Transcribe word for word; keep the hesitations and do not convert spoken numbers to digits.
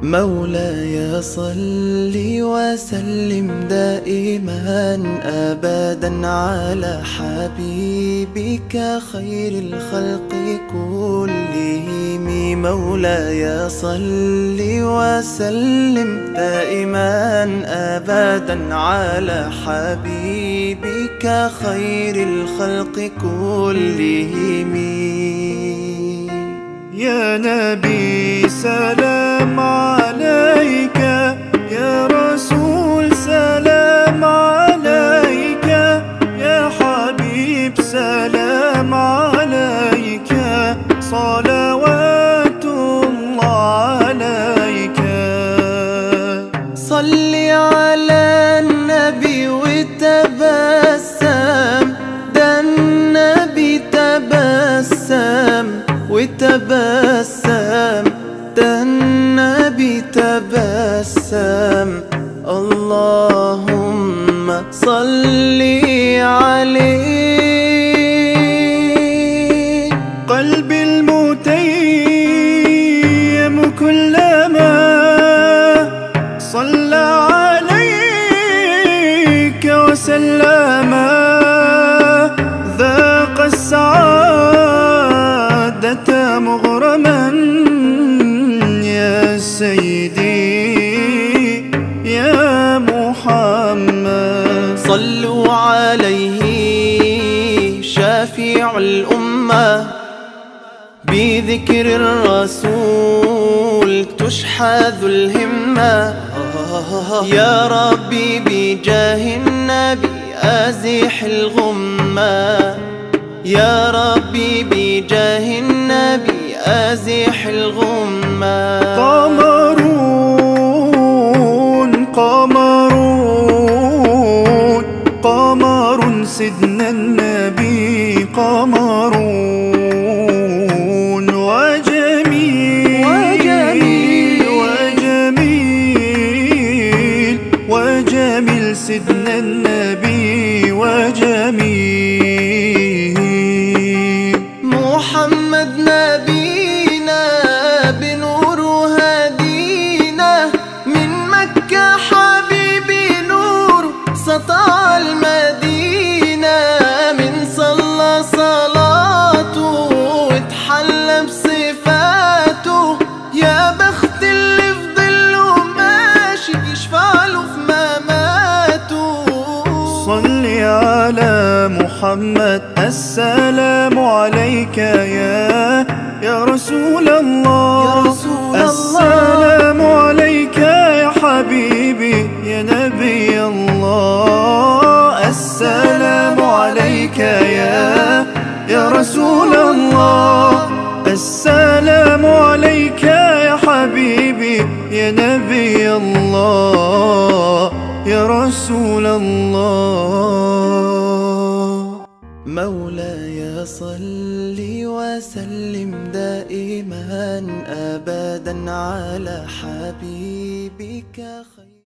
مولاي صل وسلم دائما أبدا على حبيبك خير الخلق كلهم. مولاي صل وسلم دائما أبدا على حبيبك خير الخلق كلهم. يا نبي سلام عليك، يا رسول سلام عليك، يا حبيب سلام عليك، صلوات الله عليك. صل على النبي وتبسم، ده النبي تبسم وتبسم، ده النبي تبسم. اللهم صل عليه. قلبي المتيم كلما صلى عليك وسلم ذاق السعادة مغرما. يا سيدي يا محمد صلوا عليه شافع الأمة، بذكر الرسول تشحذ الهمة. يا ربي بجاه النبي أزح الغمة، يا ربي بجاه النبي أزح الغمة. قمرون قمرون قمر سيدنا النبي قمرون، وجميل وجميل وجميل وجميل سيدنا النبي وجميل. محمد نبينا بنور هدينا، من مكة حبيبي نور سطع المدينة. من صلى صلاته واتحلى بصفاته، يا بخت اللي في ظله ماشي يشفع له في مماته. صل على محمد السلام عليك يا يا رسول الله، يا رسول السلام عليك يا حبيبي يا نبي الله. السلام عليك يا يا رسول الله، السلام عليك يا حبيبي يا نبي الله يا رسول الله. مولاي صل وسلم دائما أبدا على حبيبك خير